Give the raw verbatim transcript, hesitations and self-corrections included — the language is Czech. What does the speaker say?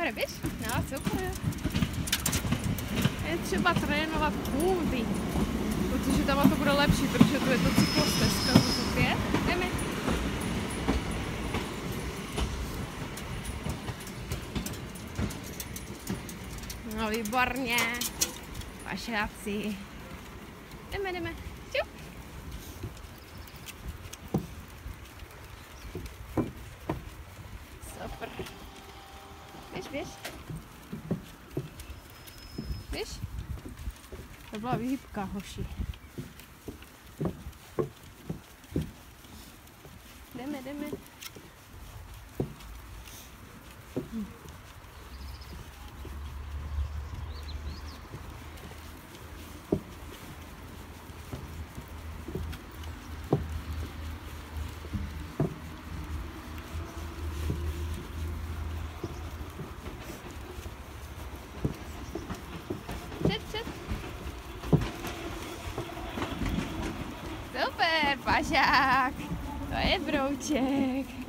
Hore, běž? No, super. Je třeba trénovat kulty, protože tam to bude lepší, protože tu je to cyklostezka v Sofie. Jdeme. No výborně. Pašáci. Jdeme, jdeme. Čup. Super. Běž, běž. Běž. To byla výhybka, hoši. Jdeme, jdeme. Hm. Super, pašák, to je brouček.